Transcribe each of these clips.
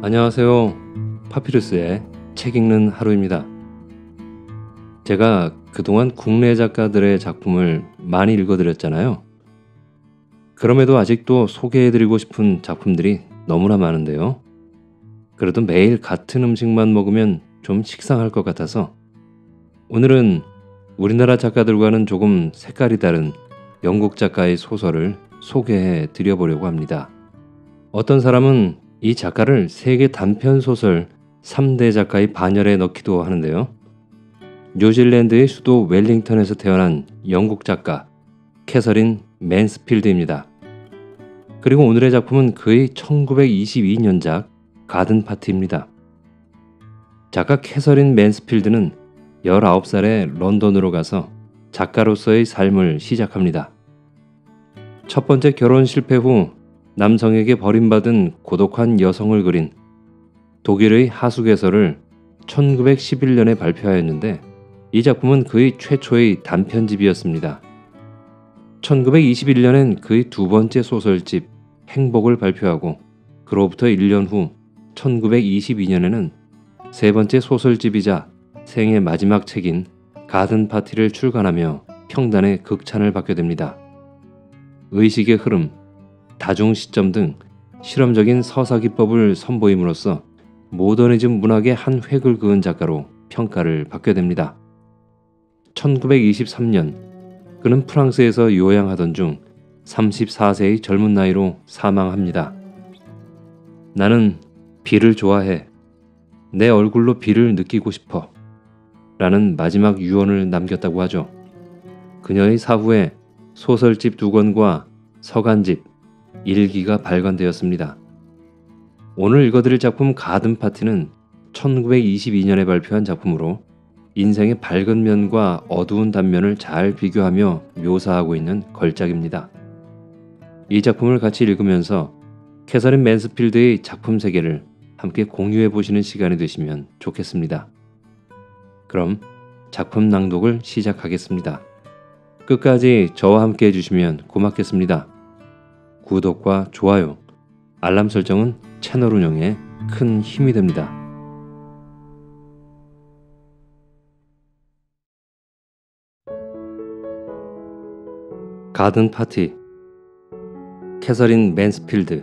안녕하세요. 파피루스의 책 읽는 하루입니다. 제가 그동안 국내 작가들의 작품을 많이 읽어드렸잖아요. 그럼에도 아직도 소개해드리고 싶은 작품들이 너무나 많은데요. 그래도 매일 같은 음식만 먹으면 좀 식상할 것 같아서 오늘은 우리나라 작가들과는 조금 색깔이 다른 영국 작가의 소설을 소개해 드려보려고 합니다. 어떤 사람은 이 작가를 세계 단편소설 3대 작가의 반열에 넣기도 하는데요. 뉴질랜드의 수도 웰링턴에서 태어난 영국 작가 캐서린 맨스필드입니다. 그리고 오늘의 작품은 그의 1922년작 가든 파티입니다. 작가 캐서린 맨스필드는 19살에 런던으로 가서 작가로서의 삶을 시작합니다. 첫 번째 결혼 실패 후 남성에게 버림받은 고독한 여성을 그린 독일의 하수개설을 1911년에 발표하였는데 이 작품은 그의 최초의 단편집이었습니다. 1921년엔 그의 두 번째 소설집 행복을 발표하고 그로부터 1년 후 1922년에는 세 번째 소설집이자 생애 마지막 책인 가든 파티를 출간하며 평단의 극찬을 받게 됩니다. 의식의 흐름, 다중 시점 등 실험적인 서사 기법을 선보임으로써 모더니즘 문학의 한 획을 그은 작가로 평가를 받게 됩니다. 1923년 그는 프랑스에서 요양하던 중 34세의 젊은 나이로 사망합니다. 나는 비를 좋아해. 내 얼굴로 비를 느끼고 싶어. 라는 마지막 유언을 남겼다고 하죠. 그녀의 사후에 소설집 2권과 서간집, 일기가 발간되었습니다. 오늘 읽어드릴 작품 가든 파티는 1922년에 발표한 작품으로 인생의 밝은 면과 어두운 단면을 잘 비교하며 묘사하고 있는 걸작입니다. 이 작품을 같이 읽으면서 캐서린 맨스필드의 작품 세계를 함께 공유해 보시는 시간이 되시면 좋겠습니다. 그럼 작품 낭독을 시작하겠습니다. 끝까지 저와 함께 해주시면 고맙겠습니다. 구독과 좋아요, 알람 설정은 채널 운영에 큰 힘이 됩니다. 가든 파티, 캐서린 맨스필드.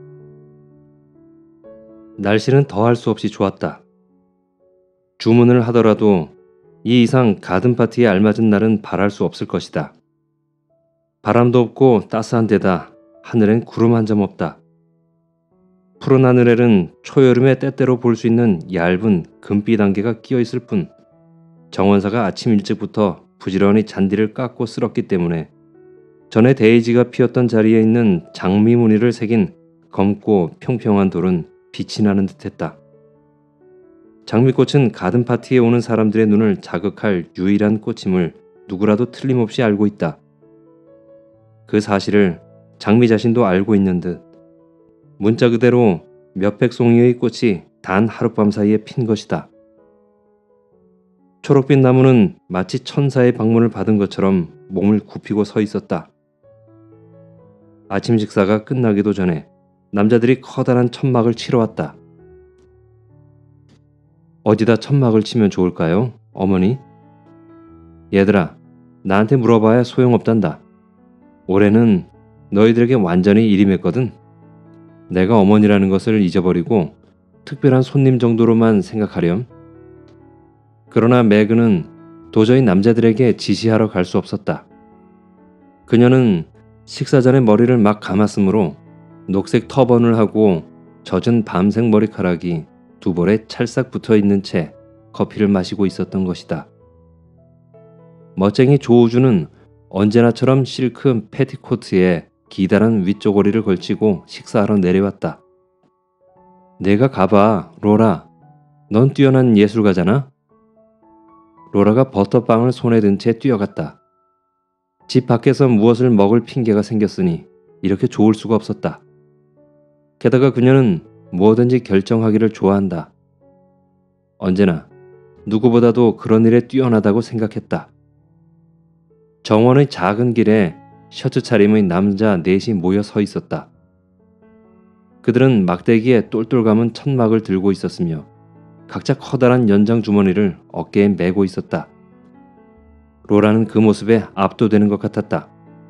날씨는 더할 수 없이 좋았다. 주문을 하더라도 이 이상 가든 파티에 알맞은 날은 바랄 수 없을 것이다. 바람도 없고 따스한 데다 하늘엔 구름 한 점 없다. 푸른 하늘에는 초여름에 때때로 볼 수 있는 얇은 금빛 안개가 끼어 있을 뿐 정원사가 아침 일찍부터 부지런히 잔디를 깎고 쓸었기 때문에 전에 데이지가 피었던 자리에 있는 장미 무늬를 새긴 검고 평평한 돌은 빛이 나는 듯했다. 장미꽃은 가든 파티에 오는 사람들의 눈을 자극할 유일한 꽃임을 누구라도 틀림없이 알고 있다. 그 사실을 장미 자신도 알고 있는 듯 문자 그대로 몇백 송이의 꽃이 단 하룻밤 사이에 핀 것이다. 초록빛 나무는 마치 천사의 방문을 받은 것처럼 몸을 굽히고 서 있었다. 아침 식사가 끝나기도 전에 남자들이 커다란 천막을 치러 왔다. 어디다 천막을 치면 좋을까요, 어머니? 얘들아, 나한테 물어봐야 소용없단다. 올해는 너희들에게 완전히 일임했거든. 내가 어머니라는 것을 잊어버리고 특별한 손님 정도로만 생각하렴. 그러나 매그는 도저히 남자들에게 지시하러 갈 수 없었다. 그녀는 식사 전에 머리를 막 감았으므로 녹색 터번을 하고 젖은 밤색 머리카락이 두 볼에 찰싹 붙어있는 채 커피를 마시고 있었던 것이다. 멋쟁이 조우주는 언제나처럼 실크 패티코트에 기다란 윗조거리를 걸치고 식사하러 내려왔다. 내가 가봐, 로라. 넌 뛰어난 예술가잖아. 로라가 버터빵을 손에 든 채 뛰어갔다. 집 밖에서 무엇을 먹을 핑계가 생겼으니 이렇게 좋을 수가 없었다. 게다가 그녀는 무엇든지 결정하기를 좋아한다. 언제나 누구보다도 그런 일에 뛰어나다고 생각했다. 정원의 작은 길에 셔츠 차림의 남자 넷이 모여 서 있었다. 그들은 막대기에 똘똘 감은 천막을 들고 있었으며 각자 커다란 연장 주머니를 어깨에 메고 있었다. 로라는 그 모습에 압도되는 것 같았다.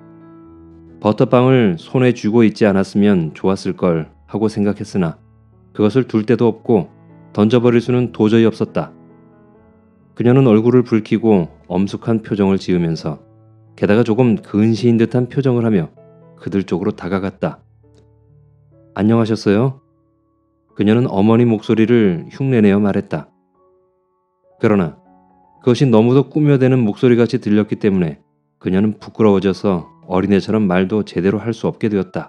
버터빵을 손에 쥐고 있지 않았으면 좋았을 걸 하고 생각했으나 그것을 둘 데도 없고 던져버릴 수는 도저히 없었다. 그녀는 얼굴을 붉히고 엄숙한 표정을 지으면서 게다가 조금 근시인 듯한 표정을 하며 그들 쪽으로 다가갔다. 안녕하셨어요? 그녀는 어머니 목소리를 흉내내어 말했다. 그러나 그것이 너무도 꾸며대는 목소리같이 들렸기 때문에 그녀는 부끄러워져서 어린애처럼 말도 제대로 할 수 없게 되었다.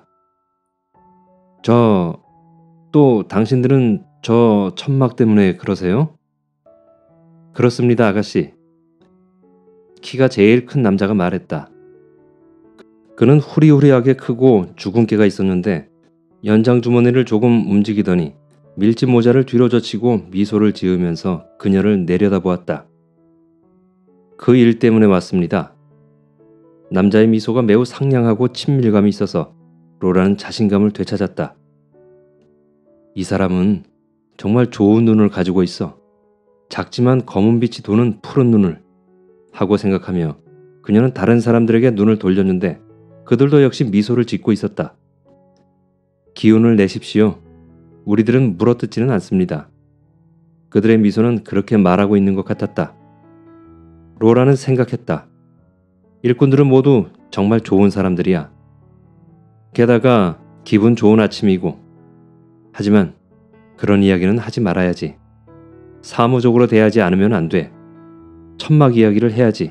또 당신들은 저 천막 때문에 그러세요? 그렇습니다, 아가씨. 키가 제일 큰 남자가 말했다. 그는 후리후리하게 크고 주근깨가 있었는데 연장 주머니를 조금 움직이더니 밀짚 모자를 뒤로 젖히고 미소를 지으면서 그녀를 내려다보았다. 그 일 때문에 왔습니다. 남자의 미소가 매우 상냥하고 친밀감이 있어서 로라는 자신감을 되찾았다. 이 사람은 정말 좋은 눈을 가지고 있어. 작지만 검은빛이 도는 푸른 눈을 하고 생각하며 그녀는 다른 사람들에게 눈을 돌렸는데 그들도 역시 미소를 짓고 있었다. 기운을 내십시오. 우리들은 물어뜯지는 않습니다. 그들의 미소는 그렇게 말하고 있는 것 같았다. 로라는 생각했다. 일꾼들은 모두 정말 좋은 사람들이야. 게다가 기분 좋은 아침이고. 하지만 그런 이야기는 하지 말아야지. 사무적으로 대하지 않으면 안 돼. 천막 이야기를 해야지.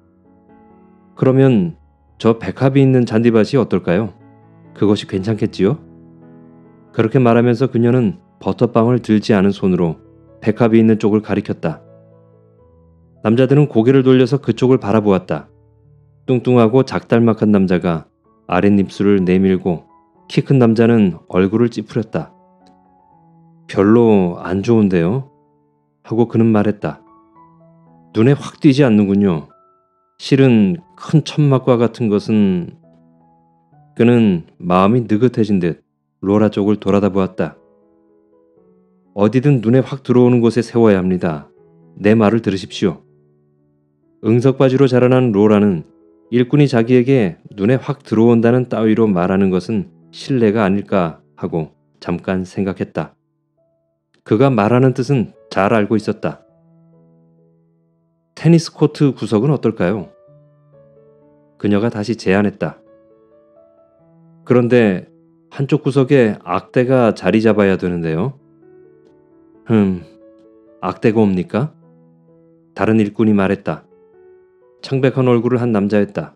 그러면 저 백합이 있는 잔디밭이 어떨까요? 그것이 괜찮겠지요? 그렇게 말하면서 그녀는 버터빵을 들지 않은 손으로 백합이 있는 쪽을 가리켰다. 남자들은 고개를 돌려서 그쪽을 바라보았다. 뚱뚱하고 작달막한 남자가 아랫입술을 내밀고 키 큰 남자는 얼굴을 찌푸렸다. 별로 안 좋은데요? 하고 그는 말했다. 눈에 확 띄지 않는군요. 실은 큰 천막과 같은 것은... 그는 마음이 느긋해진 듯 로라 쪽을 돌아다 보았다. 어디든 눈에 확 들어오는 곳에 세워야 합니다. 내 말을 들으십시오. 응석바지로 자라난 로라는 일꾼이 자기에게 눈에 확 들어온다는 따위로 말하는 것은 실례가 아닐까 하고 잠깐 생각했다. 그가 말하는 뜻은 잘 알고 있었다. 테니스 코트 구석은 어떨까요? 그녀가 다시 제안했다. 그런데 한쪽 구석에 악대가 자리 잡아야 되는데요. 악대가 옵니까? 다른 일꾼이 말했다. 창백한 얼굴을 한 남자였다.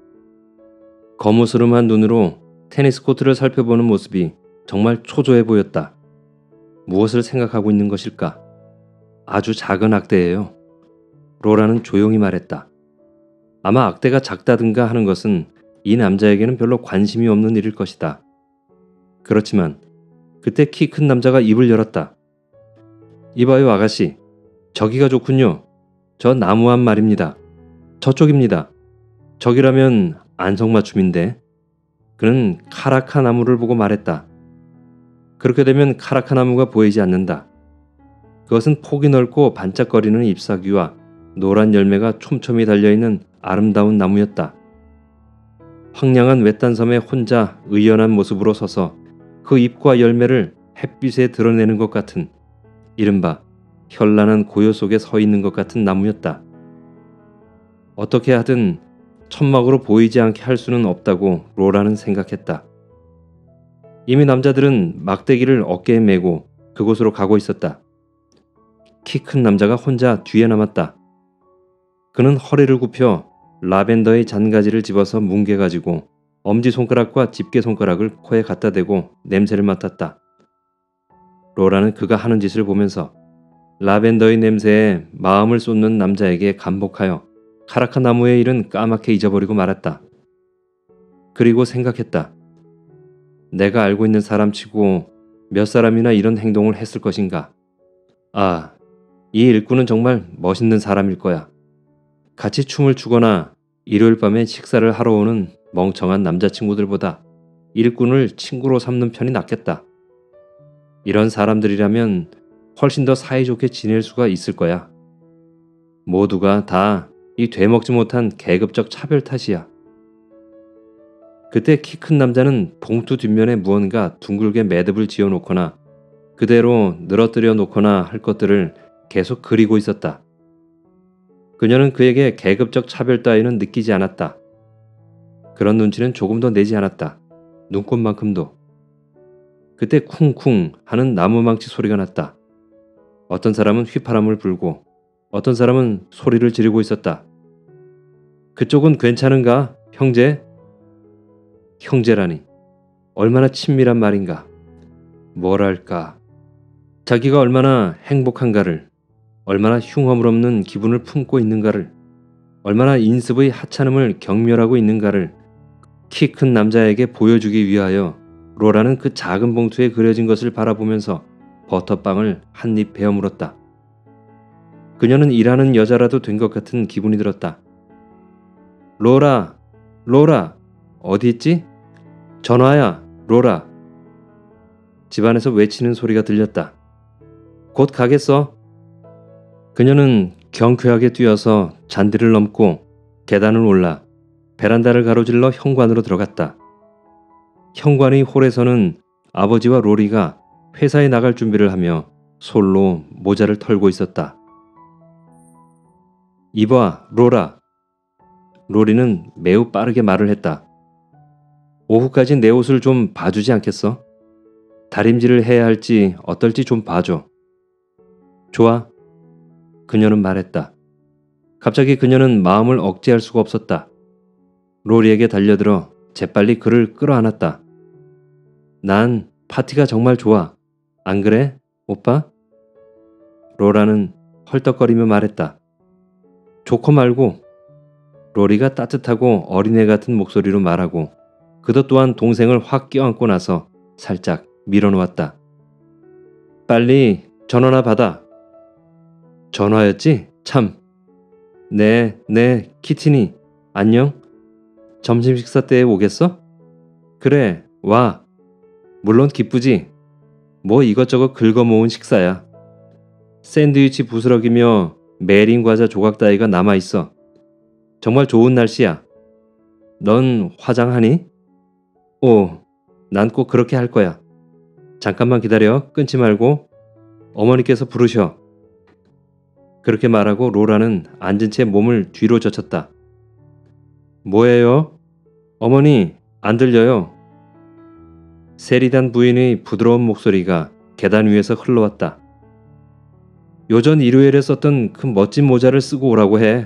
거무스름한 눈으로 테니스 코트를 살펴보는 모습이 정말 초조해 보였다. 무엇을 생각하고 있는 것일까? 아주 작은 악대예요. 로라는 조용히 말했다. 아마 악대가 작다든가 하는 것은 이 남자에게는 별로 관심이 없는 일일 것이다. 그렇지만 그때 키 큰 남자가 입을 열었다. 이봐요 아가씨. 저기가 좋군요. 저 나무함 말입니다. 저쪽입니다. 저기라면 안성맞춤인데. 그는 카라카 나무를 보고 말했다. 그렇게 되면 카라카 나무가 보이지 않는다. 그것은 폭이 넓고 반짝거리는 잎사귀와 노란 열매가 촘촘히 달려있는 아름다운 나무였다. 황량한 외딴 섬에 혼자 의연한 모습으로 서서 그 잎과 열매를 햇빛에 드러내는 것 같은 이른바 현란한 고요 속에 서 있는 것 같은 나무였다. 어떻게 하든 천막으로 보이지 않게 할 수는 없다고 로라는 생각했다. 이미 남자들은 막대기를 어깨에 메고 그곳으로 가고 있었다. 키 큰 남자가 혼자 뒤에 남았다. 그는 허리를 굽혀 라벤더의 잔가지를 집어서 뭉개가지고 엄지손가락과 집게손가락을 코에 갖다 대고 냄새를 맡았다. 로라는 그가 하는 짓을 보면서 라벤더의 냄새에 마음을 쏟는 남자에게 감복하여 카라카 나무의 일은 까맣게 잊어버리고 말았다. 그리고 생각했다. 내가 알고 있는 사람치고 몇 사람이나 이런 행동을 했을 것인가. 아, 이 일꾼은 정말 멋있는 사람일 거야. 같이 춤을 추거나 일요일 밤에 식사를 하러 오는 멍청한 남자친구들보다 일꾼을 친구로 삼는 편이 낫겠다. 이런 사람들이라면 훨씬 더 사이좋게 지낼 수가 있을 거야. 모두가 다 이 되먹지 못한 계급적 차별 탓이야. 그때 키 큰 남자는 봉투 뒷면에 무언가 둥글게 매듭을 지어놓거나 그대로 늘어뜨려 놓거나 할 것들을 계속 그리고 있었다. 그녀는 그에게 계급적 차별 따위는 느끼지 않았다. 그런 눈치는 조금도 내지 않았다. 눈꽃만큼도. 그때 쿵쿵 하는 나무망치 소리가 났다. 어떤 사람은 휘파람을 불고 어떤 사람은 소리를 지르고 있었다. 그쪽은 괜찮은가, 형제? 형제라니. 얼마나 친밀한 말인가. 뭐랄까. 자기가 얼마나 행복한가를, 얼마나 흉허물 없는 기분을 품고 있는가를, 얼마나 인습의 하찮음을 경멸하고 있는가를 키 큰 남자에게 보여주기 위하여 로라는 그 작은 봉투에 그려진 것을 바라보면서 버터빵을 한 입 베어 물었다. 그녀는 일하는 여자라도 된 것 같은 기분이 들었다. 로라, 로라, 어디 있지? 전화야, 로라. 집안에서 외치는 소리가 들렸다. 곧 가겠어. 그녀는 경쾌하게 뛰어서 잔디를 넘고 계단을 올라 베란다를 가로질러 현관으로 들어갔다. 현관의 홀에서는 아버지와 로리가 회사에 나갈 준비를 하며 솔로 모자를 털고 있었다. 이봐, 로라. 로리는 매우 빠르게 말을 했다. 오후까지 내 옷을 좀 봐주지 않겠어? 다림질을 해야 할지 어떨지 좀 봐줘. 좋아. 그녀는 말했다. 갑자기 그녀는 마음을 억제할 수가 없었다. 로리에게 달려들어 재빨리 그를 끌어안았다. 난 파티가 정말 좋아. 안 그래, 오빠? 로라는 헐떡거리며 말했다. 좋고 말고. 로리가 따뜻하고 어린애 같은 목소리로 말하고 그것 또한 동생을 확 껴안고 나서 살짝 밀어놓았다. 빨리 전화나 받아. 전화였지? 참. 네, 키티니. 안녕? 점심 식사 때에 오겠어? 그래, 와. 물론 기쁘지. 뭐 이것저것 긁어모은 식사야. 샌드위치 부스러기며 메린 과자 조각 따위가 남아있어. 정말 좋은 날씨야. 넌 화장하니? 오, 난 꼭 그렇게 할 거야. 잠깐만 기다려. 끊지 말고. 어머니께서 부르셔. 그렇게 말하고 로라는 앉은 채 몸을 뒤로 젖혔다. 뭐예요? 어머니, 안 들려요. 세리단 부인의 부드러운 목소리가 계단 위에서 흘러왔다. 요전 일요일에 썼던 그 멋진 모자를 쓰고 오라고 해.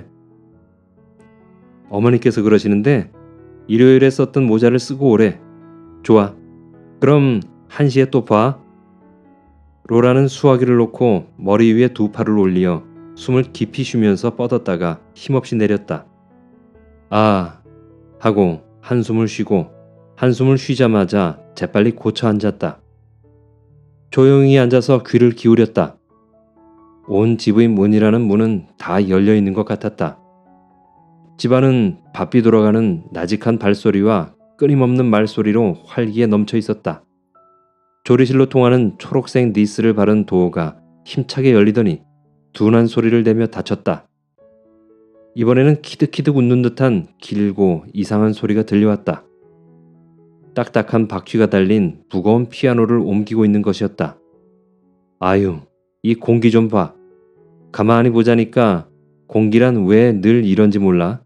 어머니께서 그러시는데 일요일에 썼던 모자를 쓰고 오래. 좋아. 그럼 1시에 또 봐. 로라는 수화기를 놓고 머리 위에 두 팔을 올리어 숨을 깊이 쉬면서 뻗었다가 힘없이 내렸다. 아, 하고 한숨을 쉬고 한숨을 쉬자마자 재빨리 고쳐 앉았다. 조용히 앉아서 귀를 기울였다. 온 집의 문이라는 문은 다 열려 있는 것 같았다. 집안은 바삐 돌아가는 나직한 발소리와 끊임없는 말소리로 활기에 넘쳐 있었다. 조리실로 통하는 초록색 니스를 바른 도어가 힘차게 열리더니 둔한 소리를 내며 닫혔다. 이번에는 키득키득 웃는 듯한 길고 이상한 소리가 들려왔다. 딱딱한 바퀴가 달린 무거운 피아노를 옮기고 있는 것이었다. 아유, 이 공기 좀 봐. 가만히 보자니까 공기란 왜 늘 이런지 몰라?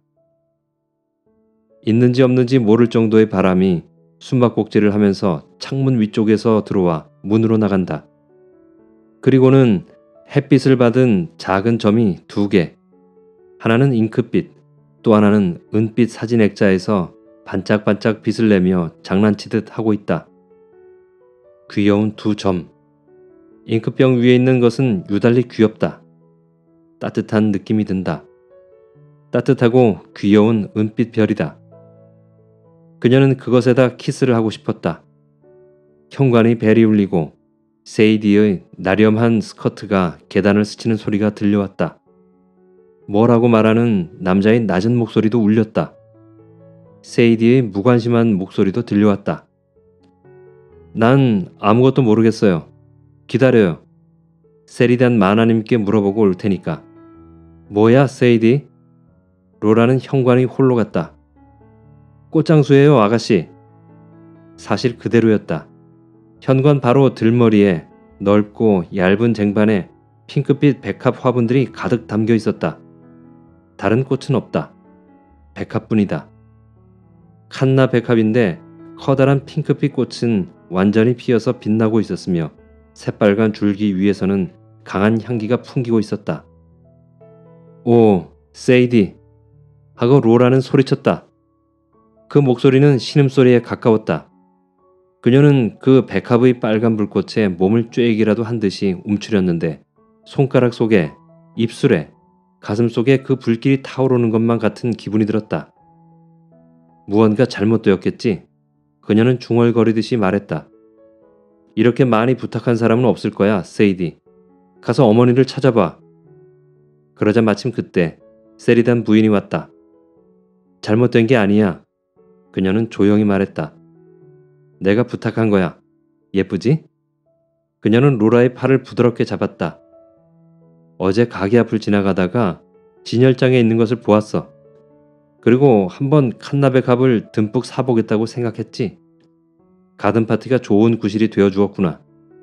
있는지 없는지 모를 정도의 바람이 숨바꼭질을 하면서 창문 위쪽에서 들어와 문으로 나간다. 그리고는 햇빛을 받은 작은 점이 2개. 하나는 잉크빛, 또 하나는 은빛 사진 액자에서 반짝반짝 빛을 내며 장난치듯 하고 있다. 귀여운 2점. 잉크병 위에 있는 것은 유달리 귀엽다. 따뜻한 느낌이 든다. 따뜻하고 귀여운 은빛 별이다. 그녀는 그것에다 키스를 하고 싶었다. 현관의 벨이 울리고 세이디의 나렴한 스커트가 계단을 스치는 소리가 들려왔다. 뭐라고 말하는 남자의 낮은 목소리도 울렸다. 세이디의 무관심한 목소리도 들려왔다. 난 아무것도 모르겠어요. 기다려요. 세리단 마나님께 물어보고 올 테니까. 뭐야, 세이디? 로라는 현관이 홀로 갔다. 꽃장수예요, 아가씨. 사실 그대로였다. 현관 바로 들머리에 넓고 얇은 쟁반에 핑크빛 백합 화분들이 가득 담겨 있었다. 다른 꽃은 없다. 백합뿐이다. 칸나 백합인데 커다란 핑크빛 꽃은 완전히 피어서 빛나고 있었으며 새빨간 줄기 위에서는 강한 향기가 풍기고 있었다. 오, 세이디! 하고 로라는 소리쳤다. 그 목소리는 신음소리에 가까웠다. 그녀는 그 백합의 빨간 불꽃에 몸을 쬐기라도 한 듯이 움츠렸는데 손가락 속에, 입술에, 가슴 속에 그 불길이 타오르는 것만 같은 기분이 들었다. 무언가 잘못되었겠지. 그녀는 중얼거리듯이 말했다. 이렇게 많이 부탁한 사람은 없을 거야, 세이디. 가서 어머니를 찾아봐. 그러자 마침 그때 세리단 부인이 왔다. 잘못된 게 아니야. 그녀는 조용히 말했다. 내가 부탁한 거야. 예쁘지? 그녀는 로라의 팔을 부드럽게 잡았다. 어제 가게 앞을 지나가다가 진열장에 있는 것을 보았어. 그리고 한번 칸나백합을 듬뿍 사보겠다고 생각했지. 가든파티가 좋은 구실이 되어주었구나.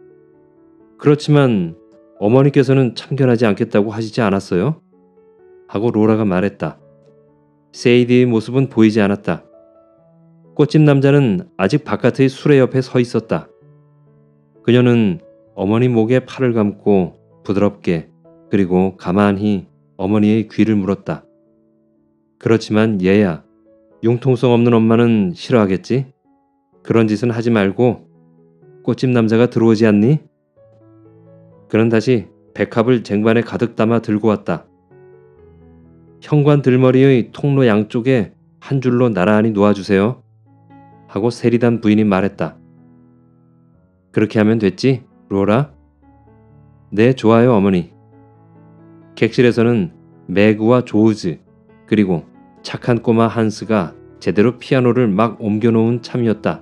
그렇지만 어머니께서는 참견하지 않겠다고 하시지 않았어요? 하고 로라가 말했다. 세이디의 모습은 보이지 않았다. 꽃집 남자는 아직 바깥의 수레 옆에 서 있었다. 그녀는 어머니 목에 팔을 감고 부드럽게 그리고 가만히 어머니의 귀를 물었다. 그렇지만 얘야, 융통성 없는 엄마는 싫어하겠지? 그런 짓은 하지 말고 꽃집 남자가 들어오지 않니? 그는 다시 백합을 쟁반에 가득 담아 들고 왔다. 현관 들머리의 통로 양쪽에 한 줄로 나란히 놓아주세요. 하고 세리단 부인이 말했다. 그렇게 하면 됐지, 로라? 네, 좋아요, 어머니. 객실에서는 매그와 조우즈 그리고 착한 꼬마 한스가 제대로 피아노를 막 옮겨놓은 참이었다.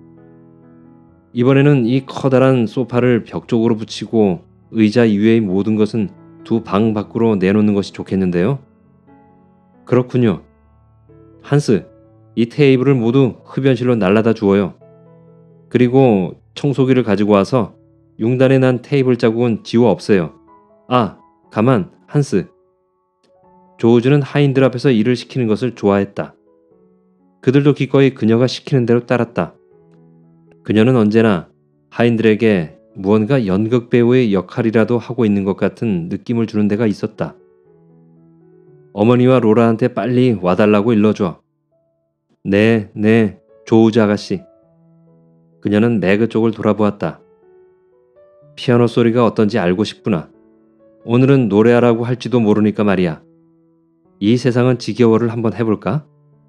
이번에는 이 커다란 소파를 벽 쪽으로 붙이고 의자 이외의 모든 것은 두 방 밖으로 내놓는 것이 좋겠는데요. 그렇군요. 한스, 이 테이블을 모두 흡연실로 날라다 주어요. 그리고 청소기를 가지고 와서 융단에 난 테이블 자국은 지워 없애요. 아, 가만, 한스. 조우즈는 하인들 앞에서 일을 시키는 것을 좋아했다. 그들도 기꺼이 그녀가 시키는 대로 따랐다. 그녀는 언제나 하인들에게 무언가 연극 배우의 역할이라도 하고 있는 것 같은 느낌을 주는 데가 있었다. 어머니와 로라한테 빨리 와달라고 일러줘. 네, 조우즈 아가씨. 그녀는 매그 쪽을 돌아보았다. 피아노 소리가 어떤지 알고 싶구나. 오늘은 노래하라고 할지도 모르니까 말이야. 이 세상은 지겨워를 한번 해볼까?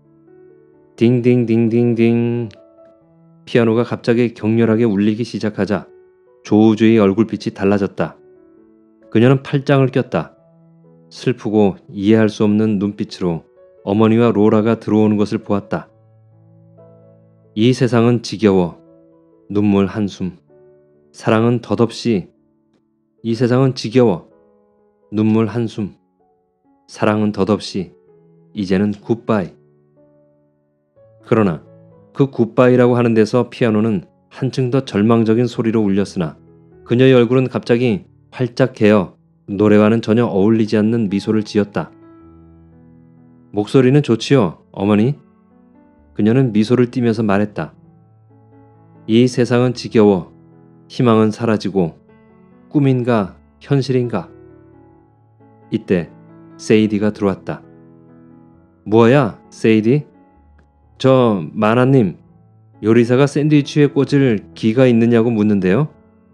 딩딩딩딩딩. 피아노가 갑자기 격렬하게 울리기 시작하자 조우주의 얼굴빛이 달라졌다. 그녀는 팔짱을 꼈다. 슬프고 이해할 수 없는 눈빛으로 어머니와 로라가 들어오는 것을 보았다. 이 세상은 지겨워. 눈물 한숨. 사랑은 덧없이. 이 세상은 지겨워. 눈물 한숨. 사랑은 덧없이. 이제는 굿바이. 그러나 그 굿바이라고 하는 데서 피아노는 한층 더 절망적인 소리로 울렸으나 그녀의 얼굴은 갑자기 활짝 개어 노래와는 전혀 어울리지 않는 미소를 지었다. 목소리는 좋지요, 어머니. 그녀는 미소를 띠면서 말했다. 이 세상은 지겨워. 희망은 사라지고 꿈인가 현실인가. 이때 세이디가 들어왔다. 뭐야, 세이디? 저 마나님, 요리사가 샌드위치에 꽂을 기가 있느냐고 묻는데요.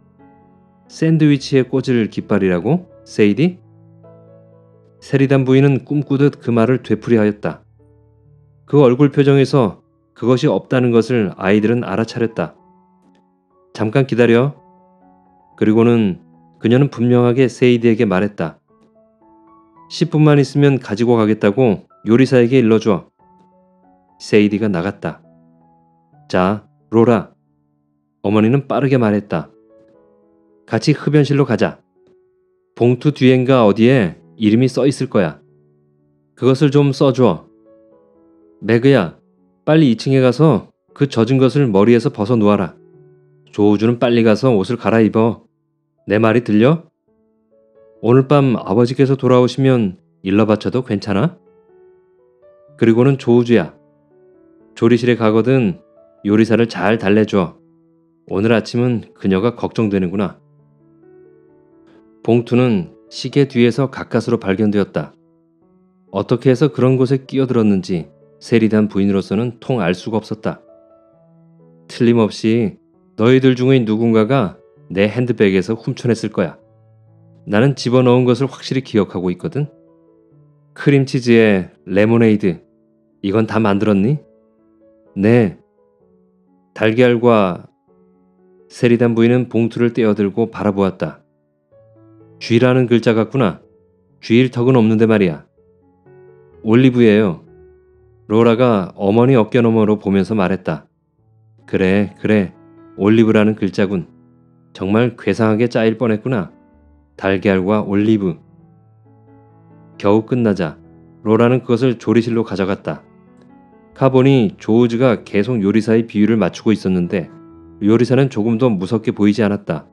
샌드위치에 꽂을 깃발이라고? 세이디? 세리단 부인은 꿈꾸듯 그 말을 되풀이하였다. 그 얼굴 표정에서 그것이 없다는 것을 아이들은 알아차렸다. 잠깐 기다려. 그리고는 그녀는 분명하게 세이디에게 말했다. 10분만 있으면 가지고 가겠다고 요리사에게 일러줘. 세이디가 나갔다. 자, 로라. 어머니는 빠르게 말했다. 같이 흡연실로 가자. 봉투 뒤엔가 어디에 이름이 써 있을 거야. 그것을 좀 써줘. 매그야, 빨리 2층에 가서 그 젖은 것을 머리에서 벗어 놓아라. 조우주는 빨리 가서 옷을 갈아입어. 내 말이 들려? 오늘 밤 아버지께서 돌아오시면 일러 바쳐도 괜찮아? 그리고는 조우주야. 조리실에 가거든 요리사를 잘 달래줘. 오늘 아침은 그녀가 걱정되는구나. 봉투는 시계 뒤에서 가까스로 발견되었다. 어떻게 해서 그런 곳에 끼어들었는지 세리단 부인으로서는 통 알 수가 없었다. 틀림없이 너희들 중의 누군가가 내 핸드백에서 훔쳐냈을 거야. 나는 집어넣은 것을 확실히 기억하고 있거든. 크림치즈에 레모네이드, 이건 다 만들었니? 네. 달걀과... 세리단 부인은 봉투를 떼어들고 바라보았다. 쥐라는 글자 같구나. 쥐일 턱은 없는데 말이야. 올리브예요. 로라가 어머니 어깨 너머로 보면서 말했다. 그래, 올리브라는 글자군. 정말 괴상하게 짜일 뻔했구나. 달걀과 올리브. 겨우 끝나자 로라는 그것을 조리실로 가져갔다. 가보니 조우즈가 계속 요리사의 비율을 맞추고 있었는데 요리사는 조금도 무섭게 보이지 않았다.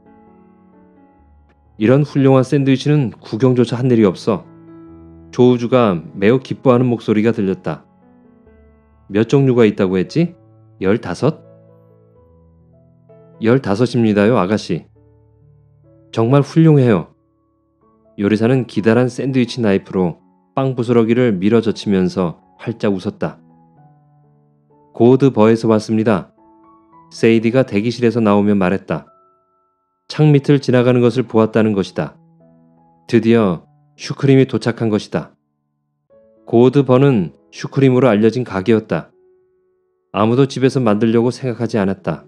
이런 훌륭한 샌드위치는 구경조차 한 일이 없어. 조우주가 매우 기뻐하는 목소리가 들렸다. 몇 종류가 있다고 했지? 15? 15입니다요, 아가씨. 정말 훌륭해요. 요리사는 기다란 샌드위치 나이프로 빵 부스러기를 밀어젖히면서 활짝 웃었다. 고드버에서 왔습니다. 세이디가 대기실에서 나오며 말했다. 창 밑을 지나가는 것을 보았다는 것이다. 드디어 슈크림이 도착한 것이다. 고드버는 슈크림으로 알려진 가게였다. 아무도 집에서 만들려고 생각하지 않았다.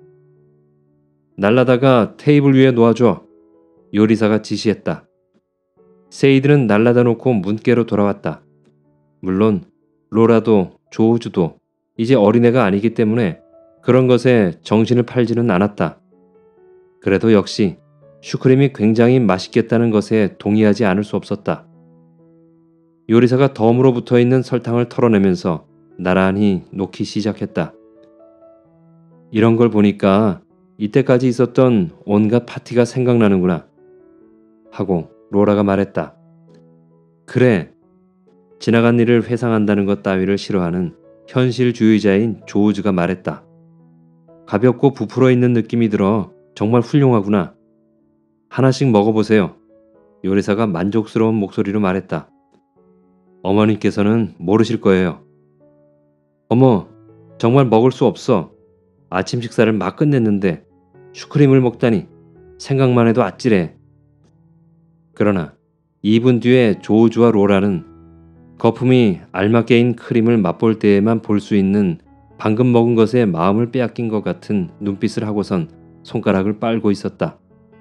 날라다가 테이블 위에 놓아줘. 요리사가 지시했다. 세이드는 날라다 놓고 문께로 돌아왔다. 물론 로라도 조우주도 이제 어린애가 아니기 때문에 그런 것에 정신을 팔지는 않았다. 그래도 역시 슈크림이 굉장히 맛있겠다는 것에 동의하지 않을 수 없었다. 요리사가 덤으로 붙어있는 설탕을 털어내면서 나란히 놓기 시작했다. 이런 걸 보니까 이때까지 있었던 온갖 파티가 생각나는구나. 하고 로라가 말했다. 그래, 지나간 일을 회상한다는 것 따위를 싫어하는 현실주의자인 조우즈가 말했다. 가볍고 부풀어 있는 느낌이 들어 정말 훌륭하구나. 하나씩 먹어보세요. 요리사가 만족스러운 목소리로 말했다. 어머님께서는 모르실 거예요. 어머, 정말 먹을 수 없어. 아침 식사를 막 끝냈는데 슈크림을 먹다니 생각만 해도 아찔해. 그러나 2분 뒤에 조우주와 로라는 거품이 알맞게인 크림을 맛볼 때에만 볼 수 있는 방금 먹은 것에 마음을 빼앗긴 것 같은 눈빛을 하고선 손가락을 빨고 있었다.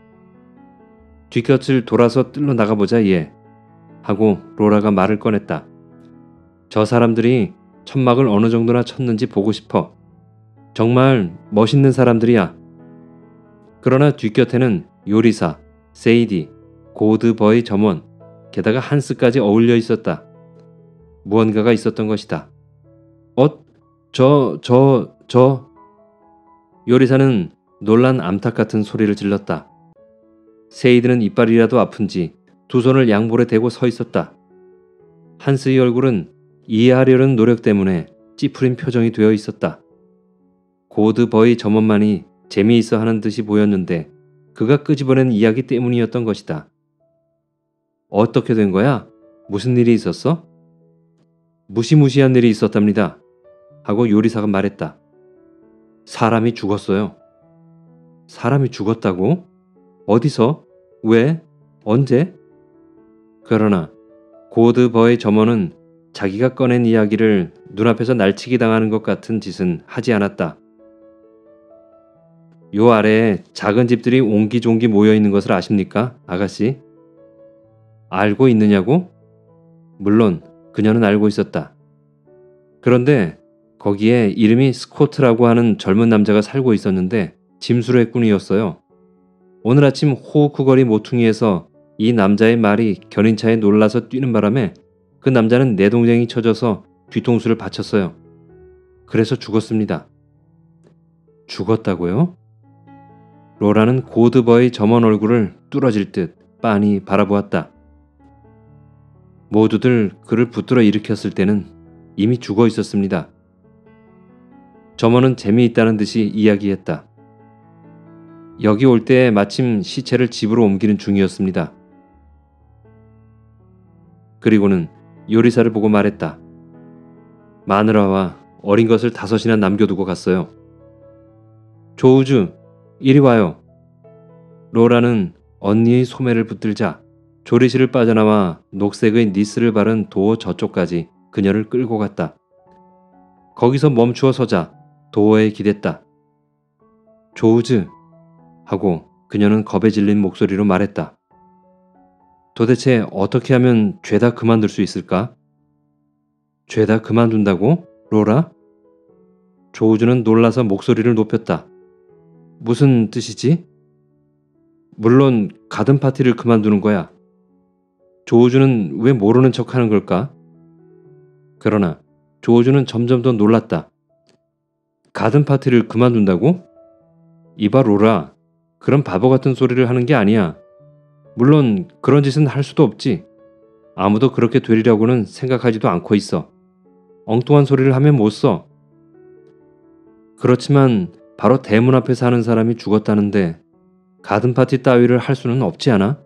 뒷곁을 돌아서 뜰러 나가보자 얘. 하고 로라가 말을 꺼냈다. 저 사람들이 천막을 어느 정도나 쳤는지 보고 싶어. 정말 멋있는 사람들이야. 그러나 뒷곁에는 요리사, 세이디, 고드버의 점원, 게다가 한스까지 어울려 있었다. 무언가가 있었던 것이다. 요리사는 놀란 암탉 같은 소리를 질렀다. 세이드는 이빨이라도 아픈지 두 손을 양볼에 대고 서 있었다. 한스의 얼굴은 이해하려는 노력 때문에 찌푸린 표정이 되어 있었다. 고드버의 점원만이 재미있어 하는 듯이 보였는데 그가 끄집어낸 이야기 때문이었던 것이다. 어떻게 된 거야? 무슨 일이 있었어? 무시무시한 일이 있었답니다. 하고 요리사가 말했다. 사람이 죽었어요. 사람이 죽었다고? 어디서? 왜? 언제? 그러나 고드버의 점원은 자기가 꺼낸 이야기를 눈앞에서 날치기 당하는 것 같은 짓은 하지 않았다. 요 아래에 작은 집들이 옹기종기 모여있는 것을 아십니까, 아가씨? 알고 있느냐고? 물론 그녀는 알고 있었다. 그런데 거기에 이름이 스코트라고 하는 젊은 남자가 살고 있었는데 짐수레꾼이었어요. 오늘 아침 호우쿠거리 모퉁이에서 이 남자의 말이 견인차에 놀라서 뛰는 바람에 그 남자는 내동댕이 쳐져서 뒤통수를 받쳤어요. 그래서 죽었습니다. 죽었다고요? 로라는 고드버의 점원 얼굴을 뚫어질 듯 빤히 바라보았다. 모두들 그를 붙들어 일으켰을 때는 이미 죽어 있었습니다. 점원은 재미있다는 듯이 이야기했다. 여기 올 때 마침 시체를 집으로 옮기는 중이었습니다. 그리고는 요리사를 보고 말했다. 마누라와 어린 것을 5이나 남겨두고 갔어요. 조우주, 이리 와요. 로라는 언니의 소매를 붙들자 조리실을 빠져나와 녹색의 니스를 바른 도어 저쪽까지 그녀를 끌고 갔다. 거기서 멈추어 서자 도어에 기댔다. 조우즈 하고 그녀는 겁에 질린 목소리로 말했다. 도대체 어떻게 하면 죄다 그만둘 수 있을까? 죄다 그만둔다고? 로라? 조우주는 놀라서 목소리를 높였다. 무슨 뜻이지? 물론 가든 파티를 그만두는 거야. 조우주는 왜 모르는 척하는 걸까? 그러나 조우주는 점점 더 놀랐다. 가든 파티를 그만둔다고? 이봐 로라, 그런 바보 같은 소리를 하는 게 아니야. 물론 그런 짓은 할 수도 없지. 아무도 그렇게 되리라고는 생각하지도 않고 있어. 엉뚱한 소리를 하면 못 써. 그렇지만 바로 대문 앞에서 하는 사람이 죽었다는데 가든 파티 따위를 할 수는 없지 않아?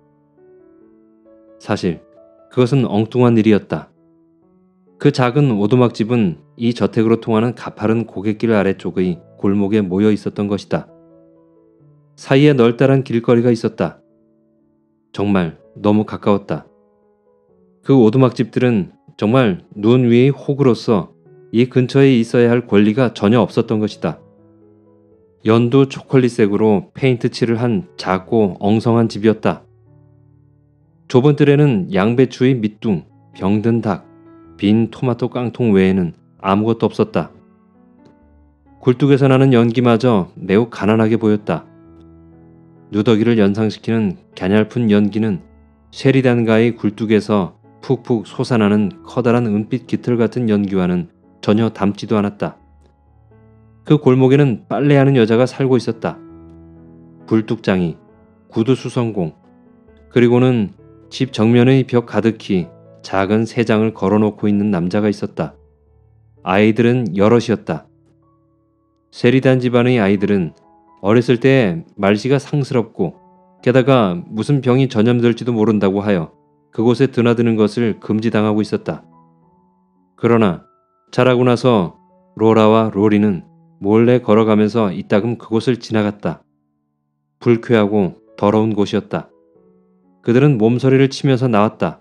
사실 그것은 엉뚱한 일이었다. 그 작은 오두막집은 이 저택으로 통하는 가파른 고갯길 아래쪽의 골목에 모여 있었던 것이다. 사이에 널따란 길거리가 있었다. 정말 너무 가까웠다. 그 오두막집들은 정말 눈 위의 호구로서 이 근처에 있어야 할 권리가 전혀 없었던 것이다. 연두 초콜릿색으로 페인트 칠을 한 작고 엉성한 집이었다. 좁은 뜰에는 양배추의 밑둥, 병든 닭, 빈 토마토 깡통 외에는 아무것도 없었다. 굴뚝에서 나는 연기마저 매우 가난하게 보였다. 누더기를 연상시키는 갸냘픈 연기는 쉐리단가의 굴뚝에서 푹푹 솟아나는 커다란 은빛 깃털 같은 연기와는 전혀 닮지도 않았다. 그 골목에는 빨래하는 여자가 살고 있었다. 굴뚝장이, 구두 수성공, 그리고는 집 정면의 벽 가득히 작은 새 장을 걸어놓고 있는 남자가 있었다. 아이들은 여럿이었다. 쉐리단 집안의 아이들은 어렸을 때 말씨가 상스럽고 게다가 무슨 병이 전염될지도 모른다고 하여 그곳에 드나드는 것을 금지당하고 있었다. 그러나 자라고 나서 로라와 로리는 몰래 걸어가면서 이따금 그곳을 지나갔다. 불쾌하고 더러운 곳이었다. 그들은 몸서리를 치면서 나왔다.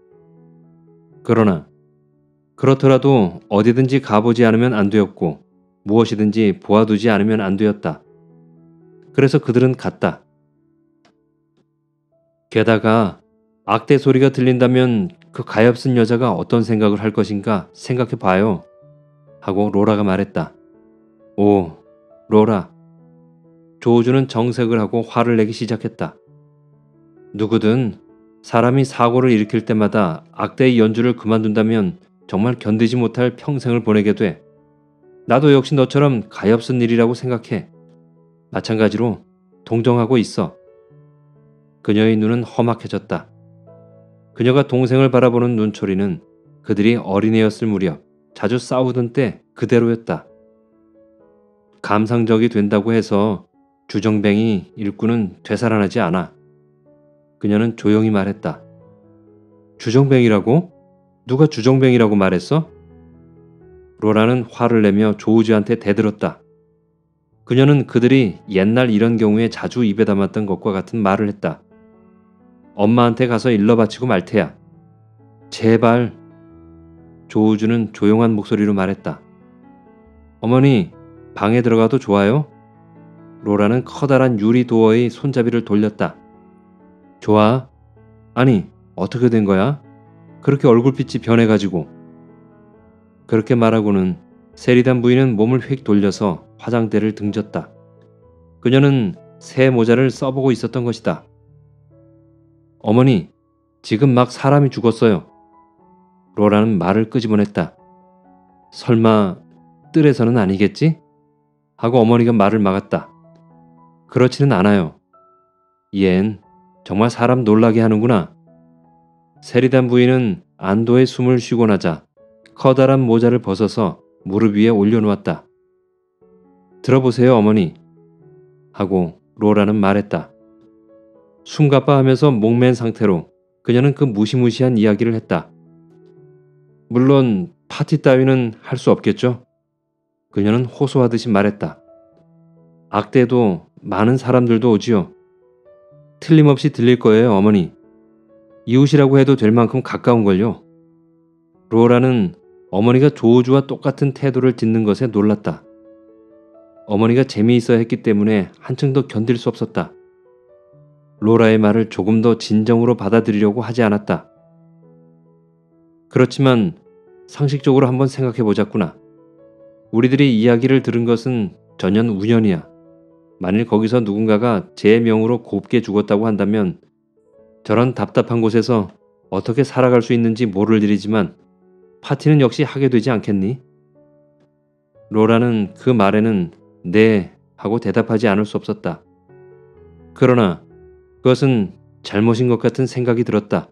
그러나 그렇더라도 어디든지 가보지 않으면 안 되었고 무엇이든지 보아두지 않으면 안 되었다. 그래서 그들은 갔다. 게다가 악대 소리가 들린다면 그 가엾은 여자가 어떤 생각을 할 것인가 생각해 봐요. 하고 로라가 말했다. 오, 로라. 조우주는 정색을 하고 화를 내기 시작했다. 누구든 사람이 사고를 일으킬 때마다 악대의 연주를 그만둔다면 정말 견디지 못할 평생을 보내게 돼. 나도 역시 너처럼 가엾은 일이라고 생각해. 마찬가지로 동정하고 있어. 그녀의 눈은 험악해졌다. 그녀가 동생을 바라보는 눈초리는 그들이 어린애였을 무렵 자주 싸우던 때 그대로였다. 감상적이 된다고 해서 주정뱅이 일꾼은 되살아나지 않아. 그녀는 조용히 말했다. 주정뱅이라고? 누가 주정뱅이라고 말했어? 로라는 화를 내며 조우주한테 대들었다. 그녀는 그들이 옛날 이런 경우에 자주 입에 담았던 것과 같은 말을 했다. 엄마한테 가서 일러 바치고 말 테야. 제발. 조우주는 조용한 목소리로 말했다. 어머니, 방에 들어가도 좋아요? 로라는 커다란 유리 도어의 손잡이를 돌렸다. 좋아. 아니, 어떻게 된 거야? 그렇게 얼굴빛이 변해가지고. 그렇게 말하고는 세리단 부인은 몸을 휙 돌려서 화장대를 등졌다. 그녀는 새 모자를 써보고 있었던 것이다. 어머니, 지금 막 사람이 죽었어요. 로라는 말을 끄집어냈다. 설마 뜰에서는 아니겠지? 하고 어머니가 말을 막았다. 그렇지는 않아요. 얜 정말 사람 놀라게 하는구나. 세리단 부인은 안도의 숨을 쉬고 나자 커다란 모자를 벗어서 무릎 위에 올려놓았다. 들어보세요, 어머니. 하고 로라는 말했다. 숨가빠하면서 목맨 상태로 그녀는 그 무시무시한 이야기를 했다. 물론 파티 따위는 할 수 없겠죠? 그녀는 호소하듯이 말했다. 악대도 많은 사람들도 오지요. 틀림없이 들릴 거예요, 어머니. 이웃이라고 해도 될 만큼 가까운걸요. 로라는 어머니가 조우주와 똑같은 태도를 짓는 것에 놀랐다. 어머니가 재미있어 했기 때문에 한층 더 견딜 수 없었다. 로라의 말을 조금 더 진정으로 받아들이려고 하지 않았다. 그렇지만 상식적으로 한번 생각해 보자꾸나. 우리들이 이야기를 들은 것은 전혀 우연이야. 만일 거기서 누군가가 제 명으로 곱게 죽었다고 한다면 저런 답답한 곳에서 어떻게 살아갈 수 있는지 모를 일이지만 파티는 역시 하게 되지 않겠니? 로라는 그 말에는 네 하고 대답하지 않을 수 없었다. 그러나 그것은 잘못인 것 같은 생각이 들었다.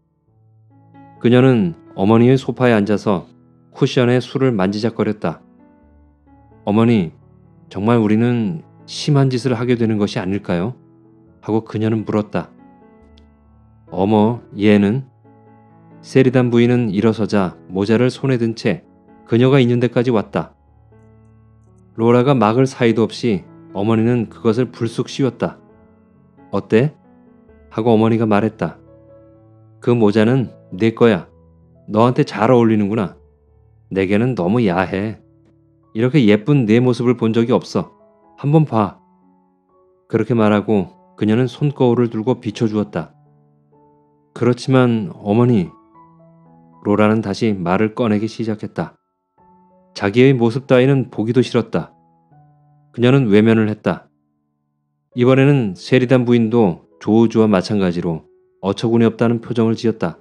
그녀는 어머니의 소파에 앉아서 쿠션에 술을 만지작거렸다. 어머니, 정말 우리는 심한 짓을 하게 되는 것이 아닐까요? 하고 그녀는 물었다. 어머, 얘는? 세리단 부인은 일어서자 모자를 손에 든 채 그녀가 있는 데까지 왔다. 로라가 막을 사이도 없이 어머니는 그것을 불쑥 씌웠다. 어때? 하고 어머니가 말했다. 그 모자는 내 거야. 너한테 잘 어울리는구나. 내게는 너무 야해. 이렇게 예쁜 내 모습을 본 적이 없어. 한번 봐. 그렇게 말하고 그녀는 손거울을 들고 비춰주었다. 그렇지만 어머니, 로라는 다시 말을 꺼내기 시작했다. 자기의 모습 따위는 보기도 싫었다. 그녀는 외면을 했다. 이번에는 셰리단 부인도 조우주와 마찬가지로 어처구니 없다는 표정을 지었다.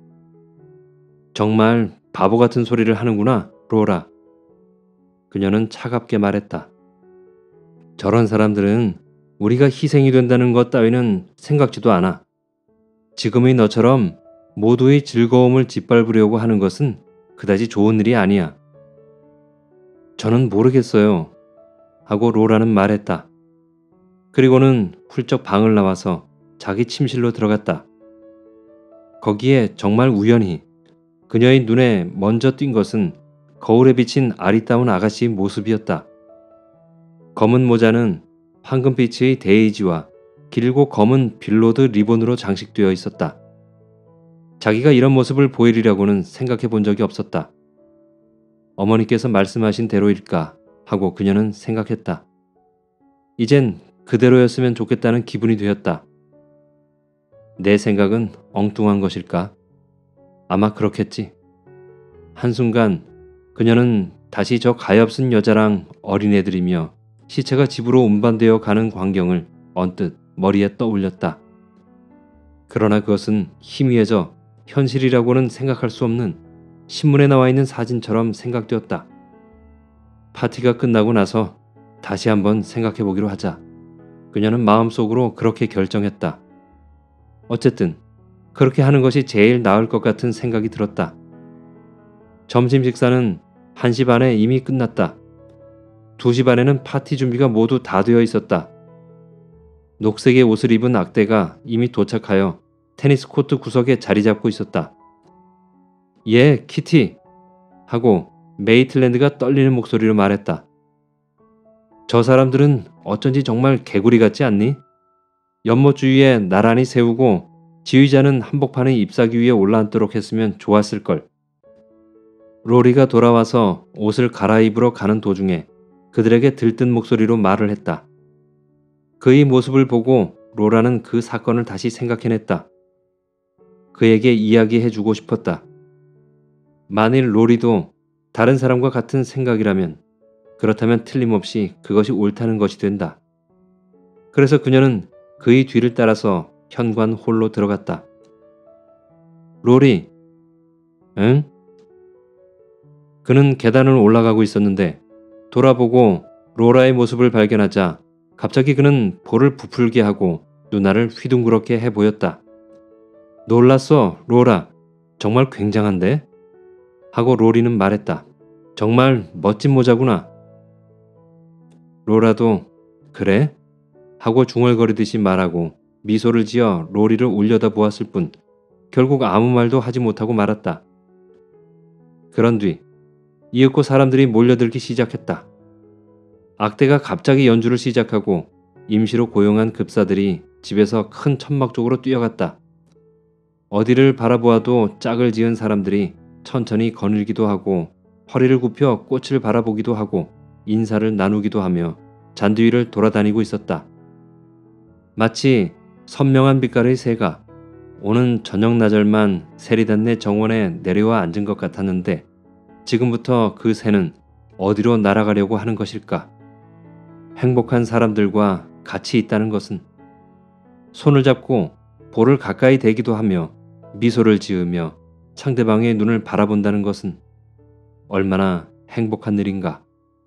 정말 바보 같은 소리를 하는구나, 로라. 그녀는 차갑게 말했다. 저런 사람들은 우리가 희생이 된다는 것 따위는 생각지도 않아. 지금의 너처럼 모두의 즐거움을 짓밟으려고 하는 것은 그다지 좋은 일이 아니야. 저는 모르겠어요. 하고 로라는 말했다. 그리고는 훌쩍 방을 나와서 자기 침실로 들어갔다. 거기에 정말 우연히 그녀의 눈에 먼저 띈 것은 거울에 비친 아리따운 아가씨의 모습이었다. 검은 모자는 황금빛의 데이지와 길고 검은 빌로드 리본으로 장식되어 있었다. 자기가 이런 모습을 보이리라고는 생각해 본 적이 없었다. 어머니께서 말씀하신 대로일까 하고 그녀는 생각했다. 이젠 그대로였으면 좋겠다는 기분이 되었다. 내 생각은 엉뚱한 것일까? 아마 그렇겠지. 한순간 그녀는 다시 저 가엾은 여자랑 어린애들이며 시체가 집으로 운반되어 가는 광경을 언뜻 머리에 떠올렸다. 그러나 그것은 희미해져 현실이라고는 생각할 수 없는 신문에 나와 있는 사진처럼 생각되었다. 파티가 끝나고 나서 다시 한번 생각해 보기로 하자. 그녀는 마음속으로 그렇게 결정했다. 어쨌든 그렇게 하는 것이 제일 나을 것 같은 생각이 들었다. 점심 식사는 1시 반에 이미 끝났다. 2시 반에는 파티 준비가 모두 다 되어 있었다. 녹색의 옷을 입은 악대가 이미 도착하여 테니스 코트 구석에 자리 잡고 있었다. 예, 키티! 하고 메이틀랜드가 떨리는 목소리로 말했다. 저 사람들은 어쩐지 정말 개구리 같지 않니? 연못 주위에 나란히 세우고 지휘자는 한복판의 잎사귀 위에 올라앉도록 했으면 좋았을걸. 로리가 돌아와서 옷을 갈아입으러 가는 도중에 그들에게 들뜬 목소리로 말을 했다. 그의 모습을 보고 로라는 그 사건을 다시 생각해냈다. 그에게 이야기해주고 싶었다. 만일 로리도 다른 사람과 같은 생각이라면 그렇다면 틀림없이 그것이 옳다는 것이 된다. 그래서 그녀는 그의 뒤를 따라서 현관 홀로 들어갔다. 로리, 응? 그는 계단을 올라가고 있었는데 돌아보고 로라의 모습을 발견하자 갑자기 그는 볼을 부풀게 하고 누나를 휘둥그렇게 해 보였다. 놀랐어, 로라. 정말 굉장한데? 하고 로리는 말했다. 정말 멋진 모자구나. 로라도 그래? 하고 중얼거리듯이 말하고 미소를 지어 로리를 올려다 보았을 뿐 결국 아무 말도 하지 못하고 말았다. 그런 뒤 이윽고 사람들이 몰려들기 시작했다. 악대가 갑자기 연주를 시작하고 임시로 고용한 급사들이 집에서 큰 천막 쪽으로 뛰어갔다. 어디를 바라보아도 짝을 지은 사람들이 천천히 거닐기도 하고 허리를 굽혀 꽃을 바라보기도 하고 인사를 나누기도 하며 잔디 위를 돌아다니고 있었다. 마치 선명한 빛깔의 새가 오는 저녁나절만 세리단네 정원에 내려와 앉은 것 같았는데 지금부터 그 새는 어디로 날아가려고 하는 것일까? 행복한 사람들과 같이 있다는 것은 손을 잡고 볼을 가까이 대기도 하며 미소를 지으며 상대방의 눈을 바라본다는 것은 얼마나 행복한 일인가.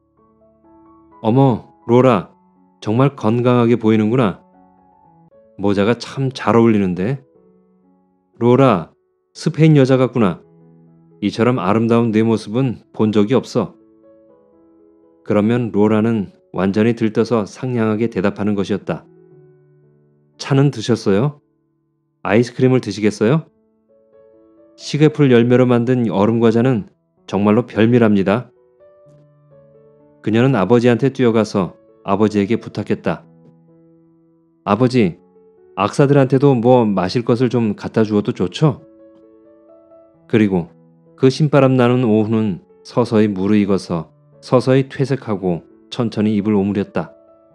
어머, 로라, 정말 건강하게 보이는구나. 모자가 참 잘 어울리는데. 로라, 스페인 여자 같구나. 이처럼 아름다운 내 모습은 본 적이 없어. 그러면 로라는 완전히 들떠서 상냥하게 대답하는 것이었다. 차는 드셨어요? 아이스크림을 드시겠어요? 시계풀 열매로 만든 얼음 과자는 정말로 별미랍니다. 그녀는 아버지한테 뛰어가서 아버지에게 부탁했다. 아버지, 악사들한테도 뭐 마실 것을 좀 갖다 주어도 좋죠? 그리고 그 신바람 나는 오후는 서서히 무르익어서 서서히 퇴색하고 천천히 입을 오므렸다.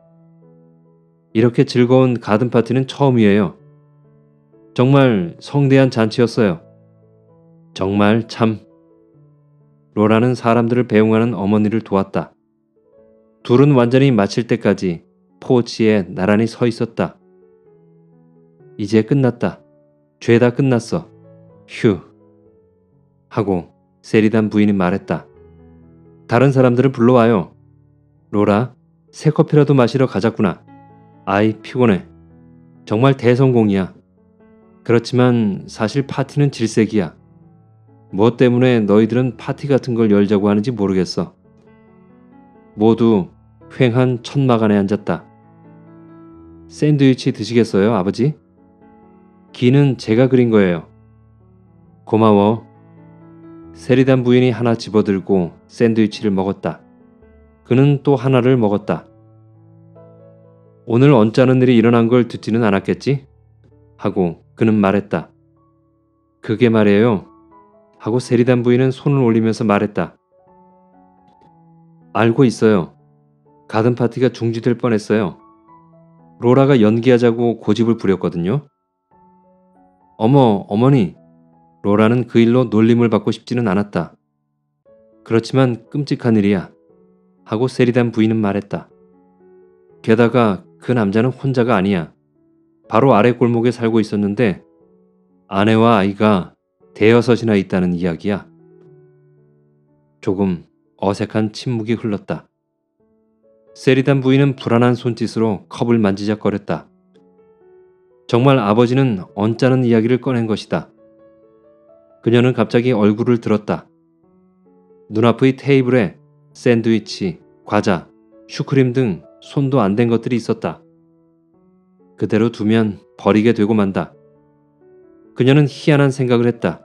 이렇게 즐거운 가든 파티는 처음이에요. 정말 성대한 잔치였어요. 정말 참. 로라는 사람들을 배웅하는 어머니를 도왔다. 둘은 완전히 마칠 때까지 포치에 나란히 서 있었다. 이제 끝났다. 죄다 끝났어. 휴. 하고 세리단 부인이 말했다. 다른 사람들을 불러와요. 로라, 새 커피라도 마시러 가자꾸나. 아이, 피곤해. 정말 대성공이야. 그렇지만 사실 파티는 질색이야. 뭐 때문에 너희들은 파티 같은 걸 열자고 하는지 모르겠어. 모두 휑한 천막 안에 앉았다. 샌드위치 드시겠어요, 아버지? 기는 제가 그린 거예요. 고마워. 세리단 부인이 하나 집어들고 샌드위치를 먹었다. 그는 또 하나를 먹었다. 오늘 언짢은 일이 일어난 걸 듣지는 않았겠지? 하고 그는 말했다. 그게 말이에요. 하고 세리단 부인은 손을 올리면서 말했다. 알고 있어요. 가든 파티가 중지될 뻔했어요. 로라가 연기하자고 고집을 부렸거든요. 어머, 어머니. 로라는 그 일로 놀림을 받고 싶지는 않았다. 그렇지만 끔찍한 일이야. 하고 세리단 부인은 말했다. 게다가 그 남자는 혼자가 아니야. 바로 아래 골목에 살고 있었는데 아내와 아이가 대여섯이나 있다는 이야기야. 조금 어색한 침묵이 흘렀다. 세리단 부인은 불안한 손짓으로 컵을 만지작거렸다. 정말 아버지는 언짢은 이야기를 꺼낸 것이다. 그녀는 갑자기 얼굴을 들었다. 눈앞의 테이블에 샌드위치, 과자, 슈크림 등 손도 안 댄 것들이 있었다. 그대로 두면 버리게 되고 만다. 그녀는 희한한 생각을 했다.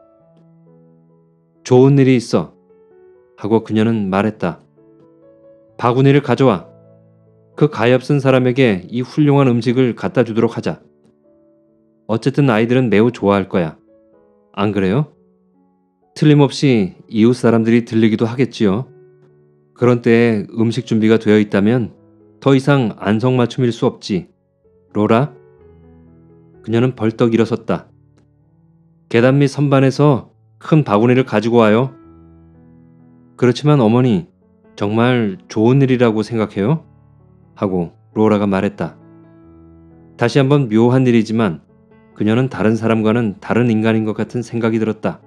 좋은 일이 있어. 하고 그녀는 말했다. 바구니를 가져와. 그 가엾은 사람에게 이 훌륭한 음식을 갖다 주도록 하자. 어쨌든 아이들은 매우 좋아할 거야. 안 그래요? 틀림없이 이웃 사람들이 들리기도 하겠지요. 그런 때에 음식 준비가 되어 있다면 더 이상 안성맞춤일 수 없지. 로라? 그녀는 벌떡 일어섰다. 계단 밑 선반에서 큰 바구니를 가지고 와요. 그렇지만 어머니, 정말 좋은 일이라고 생각해요? 하고 로라가 말했다. 다시 한번 묘한 일이지만 그녀는 다른 사람과는 다른 인간인 것 같은 생각이 들었다.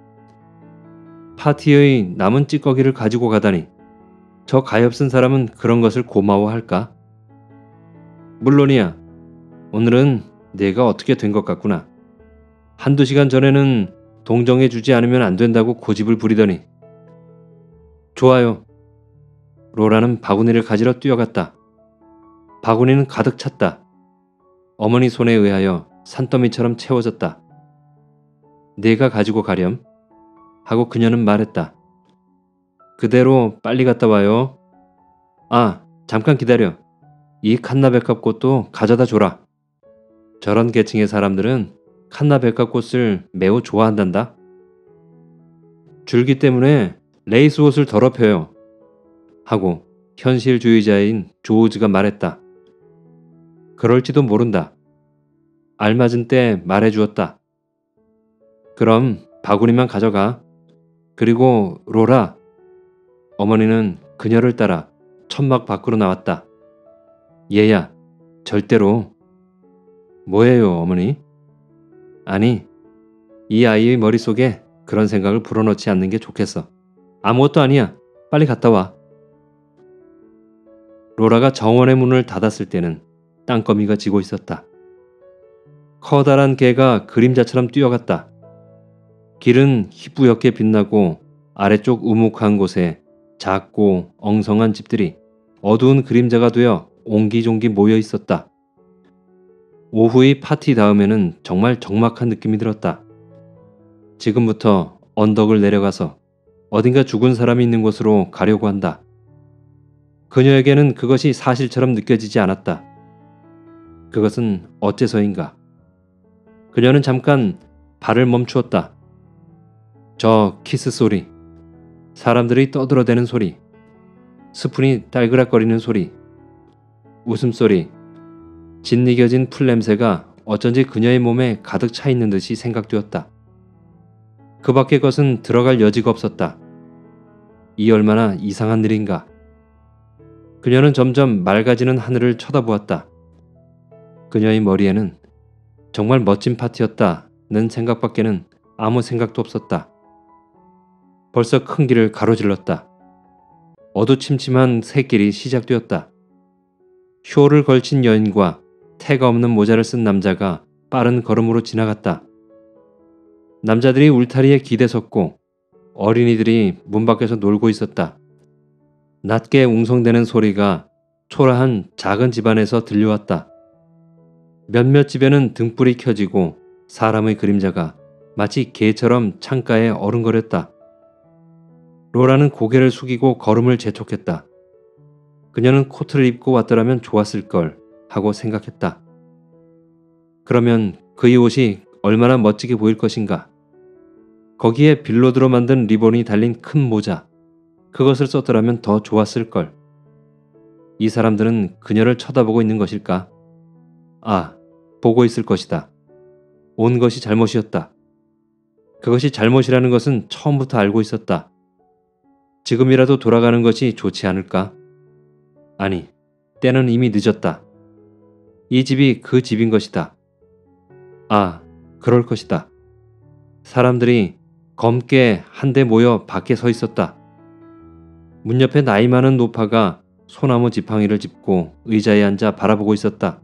파티의 남은 찌꺼기를 가지고 가다니 저 가엾은 사람은 그런 것을 고마워할까? 물론이야. 오늘은 내가 어떻게 된 것 같구나. 한두 시간 전에는 동정해 주지 않으면 안 된다고 고집을 부리더니. 좋아요. 로라는 바구니를 가지러 뛰어갔다. 바구니는 가득 찼다. 어머니 손에 의하여 산더미처럼 채워졌다. 내가 가지고 가렴 하고 그녀는 말했다. 그대로 빨리 갔다 와요. 아, 잠깐 기다려. 이 칸나백합꽃도 가져다 줘라. 저런 계층의 사람들은 칸나백합꽃을 매우 좋아한단다. 줄기 때문에 레이스 옷을 더럽혀요. 하고 현실주의자인 조우즈가 말했다. 그럴지도 모른다. 알맞은 때 말해주었다. 그럼 바구니만 가져가. 그리고 로라. 어머니는 그녀를 따라 천막 밖으로 나왔다. 얘야, 절대로. 뭐예요, 어머니? 아니, 이 아이의 머릿속에 그런 생각을 불어넣지 않는 게 좋겠어. 아무것도 아니야. 빨리 갔다 와. 로라가 정원의 문을 닫았을 때는 땅거미가 지고 있었다. 커다란 개가 그림자처럼 뛰어갔다. 길은 희뿌옇게 빛나고 아래쪽 우묵한 곳에 작고 엉성한 집들이 어두운 그림자가 되어 옹기종기 모여 있었다. 오후의 파티 다음에는 정말 적막한 느낌이 들었다. 지금부터 언덕을 내려가서 어딘가 죽은 사람이 있는 곳으로 가려고 한다. 그녀에게는 그것이 사실처럼 느껴지지 않았다. 그것은 어째서인가? 그녀는 잠깐 발을 멈추었다. 저 키스 소리, 사람들이 떠들어대는 소리, 스푼이 딸그락거리는 소리, 웃음소리, 짓이겨진 풀냄새가 어쩐지 그녀의 몸에 가득 차 있는 듯이 생각되었다. 그 밖의 것은 들어갈 여지가 없었다. 이 얼마나 이상한 일인가. 그녀는 점점 맑아지는 하늘을 쳐다보았다. 그녀의 머리에는 정말 멋진 파티였다는 생각밖에는 아무 생각도 없었다. 벌써 큰 길을 가로질렀다. 어두침침한 새길이 시작되었다. 쇼를 걸친 여인과 태가 없는 모자를 쓴 남자가 빠른 걸음으로 지나갔다. 남자들이 울타리에 기대섰고 어린이들이 문 밖에서 놀고 있었다. 낮게 웅성대는 소리가 초라한 작은 집안에서 들려왔다. 몇몇 집에는 등불이 켜지고 사람의 그림자가 마치 개처럼 창가에 어른거렸다. 로라는 고개를 숙이고 걸음을 재촉했다. 그녀는 코트를 입고 왔더라면 좋았을 걸 하고 생각했다. 그러면 그의 옷이 얼마나 멋지게 보일 것인가. 거기에 빌로드로 만든 리본이 달린 큰 모자, 그것을 썼더라면 더 좋았을 걸. 이 사람들은 그녀를 쳐다보고 있는 것일까? 아, 보고 있을 것이다. 온 것이 잘못이었다. 그것이 잘못이라는 것은 처음부터 알고 있었다. 지금이라도 돌아가는 것이 좋지 않을까? 아니, 때는 이미 늦었다. 이 집이 그 집인 것이다. 아, 그럴 것이다. 사람들이 검게 한데 모여 밖에 서 있었다. 문 옆에 나이 많은 노파가 소나무 지팡이를 짚고 의자에 앉아 바라보고 있었다.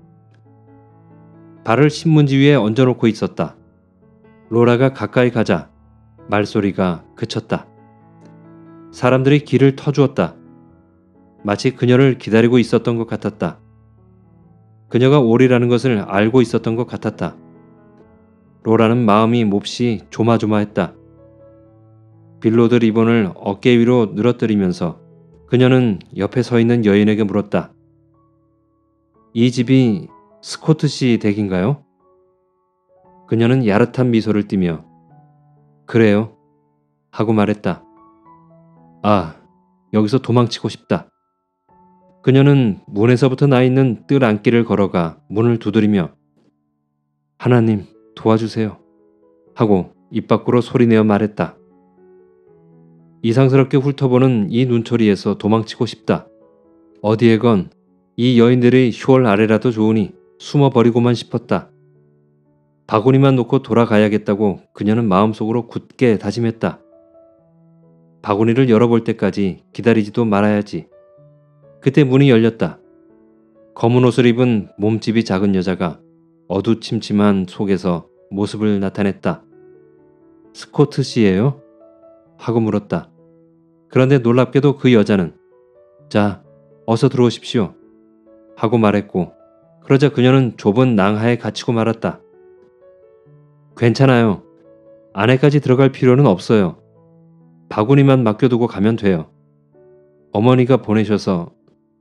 발을 신문지 위에 얹어놓고 있었다. 로라가 가까이 가자 말소리가 그쳤다. 사람들이 길을 터주었다. 마치 그녀를 기다리고 있었던 것 같았다. 그녀가 오리라는 것을 알고 있었던 것 같았다. 로라는 마음이 몹시 조마조마했다. 빌로드 리본을 어깨 위로 늘어뜨리면서 그녀는 옆에 서 있는 여인에게 물었다. 이 집이 스코트시 댁인가요? 그녀는 야릇한 미소를 띠며 그래요 하고 말했다. 아, 여기서 도망치고 싶다. 그녀는 문에서부터 나 있는 뜰 안길을 걸어가 문을 두드리며 하나님 도와주세요 하고 입 밖으로 소리내어 말했다. 이상스럽게 훑어보는 이 눈초리에서 도망치고 싶다. 어디에건 이 여인들의 숄 아래라도 좋으니 숨어버리고만 싶었다. 바구니만 놓고 돌아가야겠다고 그녀는 마음속으로 굳게 다짐했다. 바구니를 열어볼 때까지 기다리지도 말아야지. 그때 문이 열렸다. 검은 옷을 입은 몸집이 작은 여자가 어두침침한 속에서 모습을 나타냈다. 스코트 씨예요? 하고 물었다. 그런데 놀랍게도 그 여자는 자, 어서 들어오십시오. 하고 말했고 그러자 그녀는 좁은 낭하에 갇히고 말았다. 괜찮아요. 안에까지 들어갈 필요는 없어요. 바구니만 맡겨두고 가면 돼요. 어머니가 보내셔서.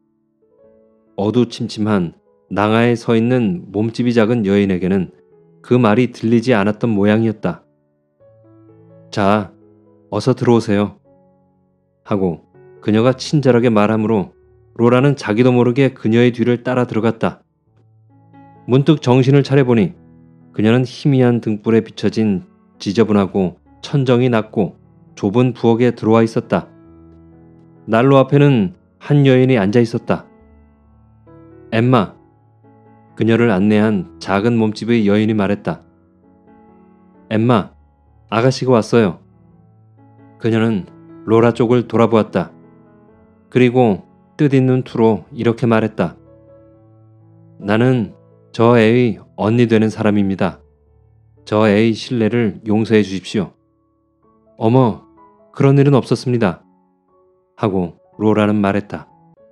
어두침침한 낭하에 서 있는 몸집이 작은 여인에게는 그 말이 들리지 않았던 모양이었다. 자, 어서 들어오세요. 하고 그녀가 친절하게 말하므로 로라는 자기도 모르게 그녀의 뒤를 따라 들어갔다. 문득 정신을 차려보니 그녀는 희미한 등불에 비춰진 지저분하고 천정이 낮고 좁은 부엌에 들어와 있었다. 난로 앞에는 한 여인이 앉아 있었다. 엠마, 그녀를 안내한 작은 몸집의 여인이 말했다. 엠마, 아가씨가 왔어요. 그녀는 로라 쪽을 돌아보았다. 그리고 뜻있는 투로 이렇게 말했다. 나는 저 애의 언니 되는 사람입니다. 저 애의 실례를 용서해 주십시오. 어머, 그런 일은 없었습니다. 하고 로라는 말했다.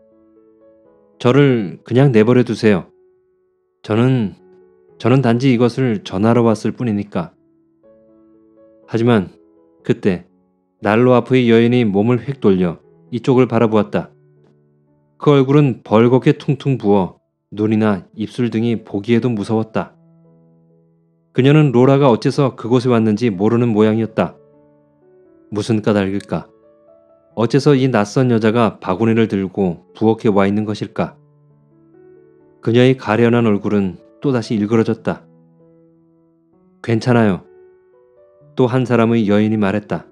저를 그냥 내버려 두세요. 저는 단지 이것을 전하러 왔을 뿐이니까. 하지만 그때 난로 앞의 여인이 몸을 휙 돌려 이쪽을 바라보았다. 그 얼굴은 벌겋게 퉁퉁 부어 눈이나 입술 등이 보기에도 무서웠다. 그녀는 로라가 어째서 그곳에 왔는지 모르는 모양이었다. 무슨 까닭일까? 어째서 이 낯선 여자가 바구니를 들고 부엌에 와 있는 것일까? 그녀의 가련한 얼굴은 또다시 일그러졌다. 괜찮아요. 또 한 사람의 여인이 말했다.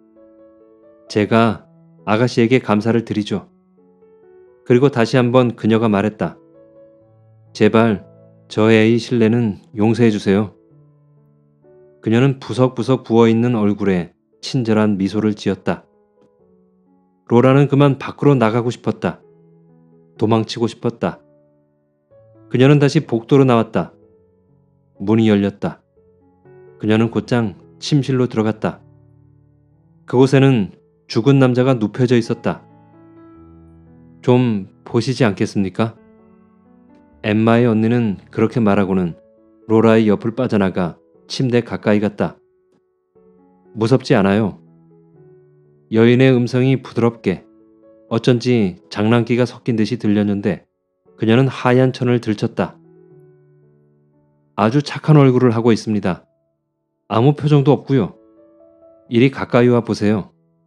제가 아가씨에게 감사를 드리죠. 그리고 다시 한번 그녀가 말했다. 제발 저 애의 실례는 용서해 주세요. 그녀는 부석부석 부어있는 얼굴에 친절한 미소를 지었다. 로라는 그만 밖으로 나가고 싶었다. 도망치고 싶었다. 그녀는 다시 복도로 나왔다. 문이 열렸다. 그녀는 곧장 침실로 들어갔다. 그곳에는 죽은 남자가 눕혀져 있었다. 좀 보시지 않겠습니까? 엠마의 언니는 그렇게 말하고는 로라의 옆을 빠져나가 침대 가까이 갔다. 무섭지 않아요. 여인의 음성이 부드럽게 어쩐지 장난기가 섞인 듯이 들렸는데 그녀는 하얀 천을 들쳤다. 아주 착한 얼굴을 하고 있습니다. 아무 표정도 없고요. 이리 가까이 와 보세요.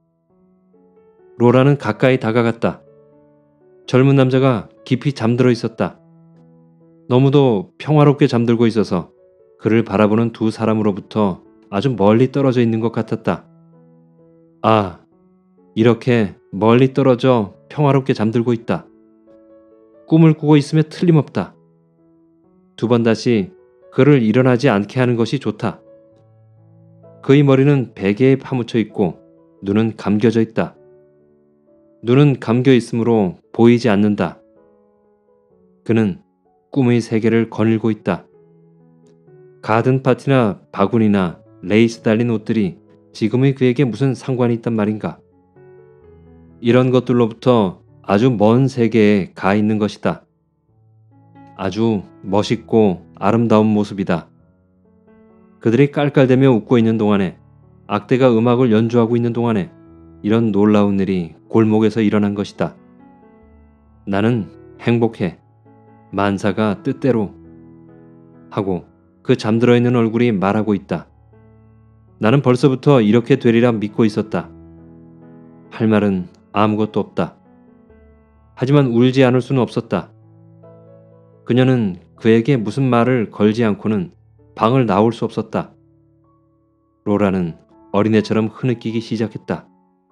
로라는 가까이 다가갔다. 젊은 남자가 깊이 잠들어 있었다. 너무도 평화롭게 잠들고 있어서 그를 바라보는 두 사람으로부터 아주 멀리 떨어져 있는 것 같았다. 아, 이렇게 멀리 떨어져 평화롭게 잠들고 있다. 꿈을 꾸고 있음에 틀림없다. 두 번 다시 그를 일어나지 않게 하는 것이 좋다. 그의 머리는 베개에 파묻혀 있고 눈은 감겨져 있다. 눈은 감겨 있으므로 보이지 않는다. 그는 꿈의 세계를 거닐고 있다. 가든 파티나 바구니나 레이스 달린 옷들이 지금의 그에게 무슨 상관이 있단 말인가? 이런 것들로부터 아주 먼 세계에 가 있는 것이다. 아주 멋있고 아름다운 모습이다. 그들이 깔깔대며 웃고 있는 동안에, 악대가 음악을 연주하고 있는 동안에 이런 놀라운 일이 골목에서 일어난 것이다. 나는 행복해. 만사가 뜻대로. 하고 그 잠들어 있는 얼굴이 말하고 있다. 나는 벌써부터 이렇게 되리라 믿고 있었다. 할 말은 아무것도 없다. 하지만 울지 않을 수는 없었다. 그녀는 그에게 무슨 말을 걸지 않고는 방을 나올 수 없었다. 로라는 어린애처럼 흐느끼기 시작했다.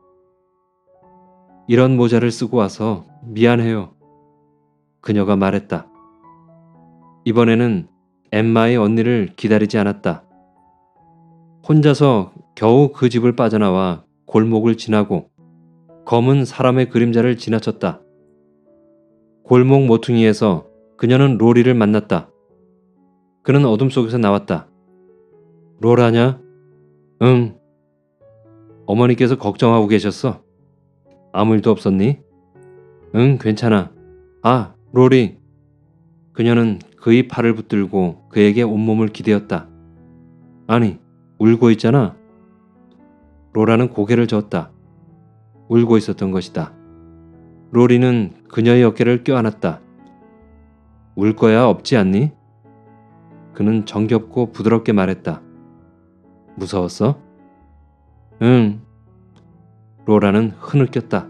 이런 모자를 쓰고 와서 미안해요. 그녀가 말했다. 이번에는 엠마의 언니를 기다리지 않았다. 혼자서 겨우 그 집을 빠져나와 골목을 지나고 검은 사람의 그림자를 지나쳤다. 골목 모퉁이에서 그녀는 로리를 만났다. 그는 어둠 속에서 나왔다. 로라냐? 응. 어머니께서 걱정하고 계셨어. 아무 일도 없었니? 응, 괜찮아. 아, 로리. 그녀는 그의 팔을 붙들고 그에게 온몸을 기대었다. 아니, 울고 있잖아. 로라는 고개를 저었다. 울고 있었던 것이다. 로리는 그녀의 어깨를 껴안았다. 울 거야 없지 않니? 그는 정겹고 부드럽게 말했다. 무서웠어? 응. 로라는 흐느꼈다.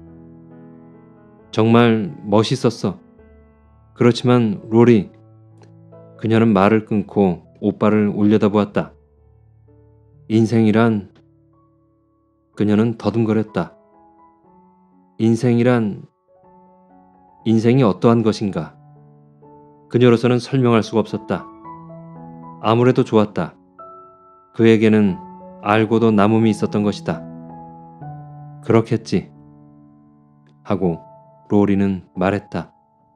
정말 멋있었어. 그렇지만 로리. 그녀는 말을 끊고 오빠를 올려다보았다. 인생이란. 그녀는 더듬거렸다. 인생이 어떠한 것인가? 그녀로서는 설명할 수가 없었다. 아무래도 좋았다. 그에게는 알고도 남음이 있었던 것이다. 그렇겠지. 하고 로리는 말했다.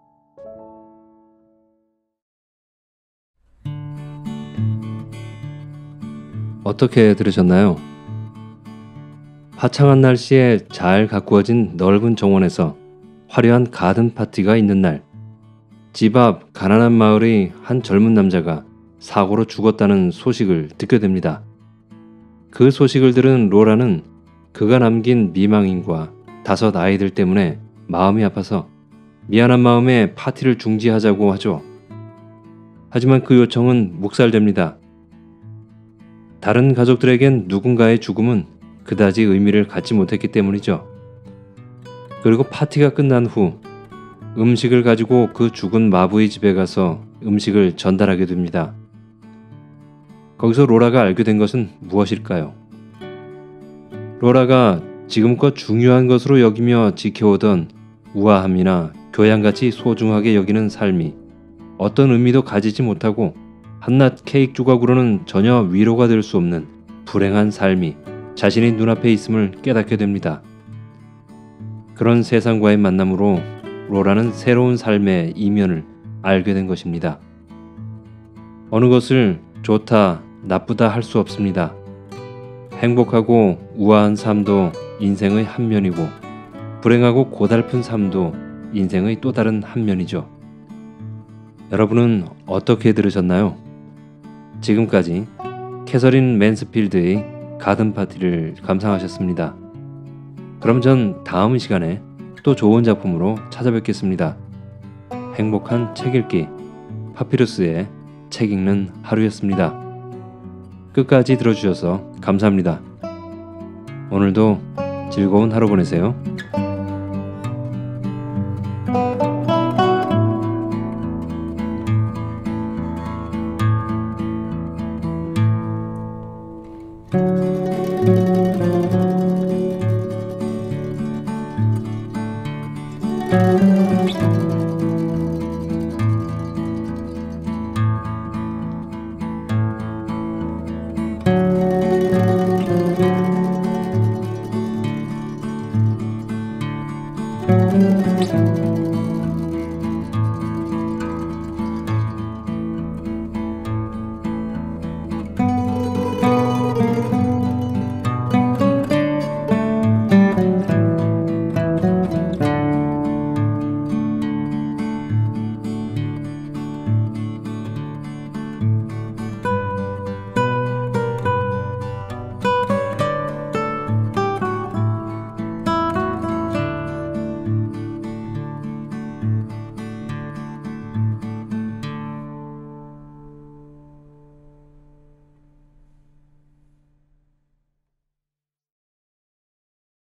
어떻게 들으셨나요? 화창한 날씨에 잘 가꾸어진 넓은 정원에서 화려한 가든 파티가 있는 날, 집 앞 가난한 마을의 한 젊은 남자가 사고로 죽었다는 소식을 듣게 됩니다. 그 소식을 들은 로라는 그가 남긴 미망인과 5 아이들 때문에 마음이 아파서 미안한 마음에 파티를 중지하자고 하죠. 하지만 그 요청은 묵살됩니다. 다른 가족들에겐 누군가의 죽음은 그다지 의미를 갖지 못했기 때문이죠. 그리고 파티가 끝난 후 음식을 가지고 그 죽은 마부의 집에 가서 음식을 전달하게 됩니다. 거기서 로라가 알게 된 것은 무엇일까요? 로라가 지금껏 중요한 것으로 여기며 지켜오던 우아함이나 교양같이 소중하게 여기는 삶이 어떤 의미도 가지지 못하고 한낱 케이크 조각으로는 전혀 위로가 될 수 없는 불행한 삶이 자신의 눈앞에 있음을 깨닫게 됩니다. 그런 세상과의 만남으로 로라는 새로운 삶의 이면을 알게 된 것입니다. 어느 것을 좋다, 나쁘다 할 수 없습니다. 행복하고 우아한 삶도 인생의 한 면이고 불행하고 고달픈 삶도 인생의 또 다른 한 면이죠. 여러분은 어떻게 들으셨나요? 지금까지 캐서린 맨스필드의 가든 파티를 감상하셨습니다. 그럼 전 다음 시간에 또 좋은 작품으로 찾아뵙겠습니다. 행복한 책 읽기 파피루스의 책 읽는 하루였습니다. 끝까지 들어주셔서 감사합니다. 오늘도 즐거운 하루 보내세요.